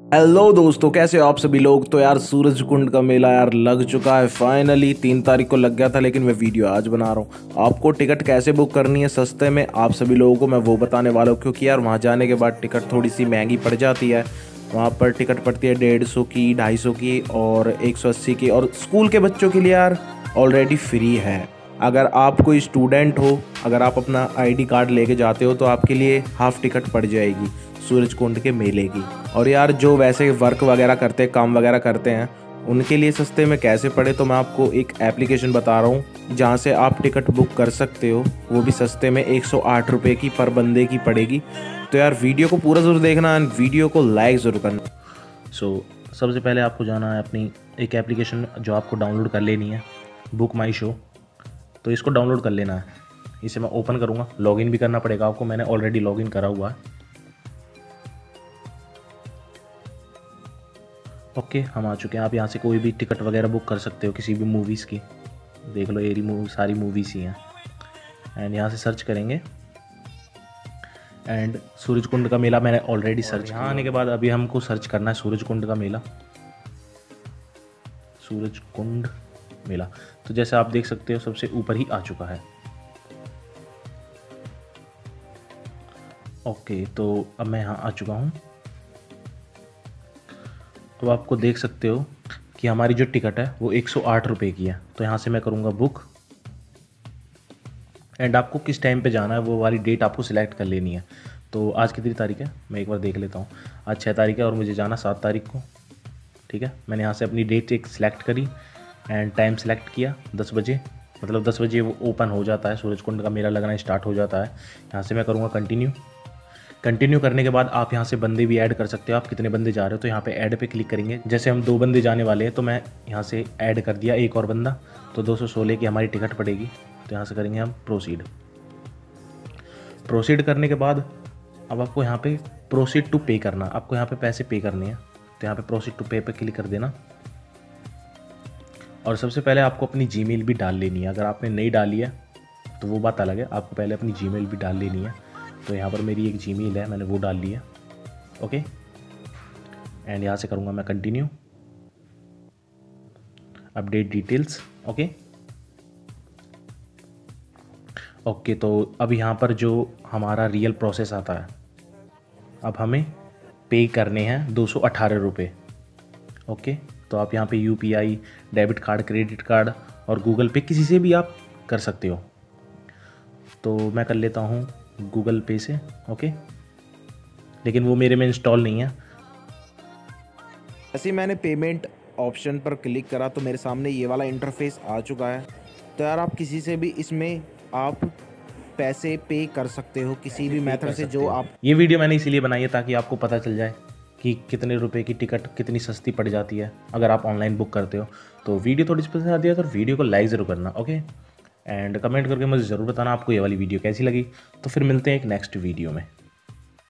Hello दोस्तों, कैसे हो आप सभी लोग। तो यार सूरज कुंड का मेला यार लग चुका है फाइनली। 3 तारीख को लग गया था, लेकिन मैं वीडियो आज बना रहा हूँ। आपको टिकट कैसे बुक करनी है सस्ते में आप सभी लोगों को मैं वो बताने वाला हूँ, क्योंकि यार वहाँ जाने के बाद टिकट थोड़ी सी महंगी पड़ जाती है। वहाँ पर टिकट पड़ती है 150 की, 250 की और 180 की। और स्कूल के बच्चों के लिए यार ऑलरेडी फ्री है। अगर आप कोई स्टूडेंट हो, अगर आप अपना आईडी कार्ड लेके जाते हो तो आपके लिए हाफ टिकट पड़ जाएगी सूरज कुंड के मेले की। और यार जो वैसे वर्क वगैरह करते हैं, काम वगैरह करते हैं, उनके लिए सस्ते में कैसे पड़े, तो मैं आपको एक एप्लीकेशन बता रहा हूँ जहाँ से आप टिकट बुक कर सकते हो, वो भी सस्ते में। 108 रुपये की पर बंदे की पड़ेगी। तो यार वीडियो को पूरा ज़रूर देखना एंड वीडियो को लाइक ज़रूर करना। सबसे पहले आपको जाना है अपनी एक एप्लीकेशन जो आपको डाउनलोड कर लेनी है, बुक माई शो। तो इसको डाउनलोड कर लेना है। इसे मैं ओपन करूँगा, लॉगिन भी करना पड़ेगा आपको। मैंने ऑलरेडी लॉगिन करा हुआ है। ओके, हम आ चुके हैं। आप यहाँ से कोई भी टिकट वगैरह बुक कर सकते हो किसी भी मूवीज़ की। देख लो, ये सारी मूवीज़ ही हैं। एंड यहाँ से सर्च करेंगे एंड सूरज कुंड का मेला मैंने ऑलरेडी सर्च किया। यहाँ आने के बाद अभी हमको सर्च करना है सूरज कुंड का मेला, सूरज कुंड मेला। तो जैसे आप देख सकते हो सबसे ऊपर ही आ चुका है। ओके, तो अब मैं यहाँ आ चुका हूँ। तो आपको देख सकते हो कि हमारी जो टिकट है वो 108 रुपये की है। तो यहाँ से मैं करूँगा बुक एंड आपको किस टाइम पे जाना है वो वाली डेट आपको सिलेक्ट कर लेनी है। तो आज कितनी तारीख है मैं एक बार देख लेता हूँ। आज 6 तारीख है और मुझे जाना 7 तारीख को। ठीक है, मैंने यहाँ से अपनी डेट एक सिलेक्ट करी एंड टाइम सेलेक्ट किया 10 बजे। मतलब 10 बजे वो ओपन हो जाता है, सूरज कुंड का मेला लगना स्टार्ट हो जाता है। यहाँ से मैं करूँगा कंटिन्यू करने के बाद आप यहाँ से बंदे भी ऐड कर सकते हो। आप कितने बंदे जा रहे हो तो यहाँ पे ऐड पे क्लिक करेंगे। जैसे हम 2 बंदे जाने वाले हैं तो मैं यहाँ से ऐड कर दिया एक और बंदा। तो 216 की हमारी टिकट पड़ेगी। तो यहाँ से करेंगे हम प्रोसीड करने के बाद अब आपको यहाँ पे प्रोसीड टू पे करना। आपको यहाँ पे पैसे पे करने हैं। तो यहाँ पे प्रोसीड टू पे पे क्लिक कर देना। और सबसे पहले आपको अपनी जीमेल भी डाल लेनी है। अगर आपने नहीं डाली है तो वो बात अलग है, आपको पहले अपनी जीमेल भी डाल लेनी है। तो यहाँ पर मेरी एक जीमेल है, मैंने वो डाल ली है। ओके, एंड यहाँ से करूँगा मैं कंटिन्यू, अपडेट डिटेल्स। ओके, तो अब यहाँ पर जो हमारा रियल प्रोसेस आता है, अब हमें पे करने हैं 218 रुपये। ओके, तो आप यहाँ पे UPI, debit card, credit card और गूगल पे किसी से भी आप कर सकते हो। तो मैं कर लेता हूँ गूगल पे से। ओके, लेकिन वो मेरे में इंस्टॉल नहीं है। ऐसे ही मैंने पेमेंट ऑप्शन पर क्लिक करा तो मेरे सामने ये वाला इंटरफेस आ चुका है। तो यार आप किसी से भी इसमें आप पैसे पे कर सकते हो, किसी भी मेथड से जो आप। ये वीडियो मैंने इसीलिए बनाई है ताकि आपको पता चल जाए कि कितने रुपए की टिकट कितनी सस्ती पड़ जाती है अगर आप ऑनलाइन बुक करते हो। तो वीडियो थोड़ी सी पसंद आती है तो वीडियो को लाइक ज़रूर करना। ओके, एंड कमेंट करके मुझे ज़रूर बताना आपको ये वाली वीडियो कैसी लगी। तो फिर मिलते हैं एक नेक्स्ट वीडियो में।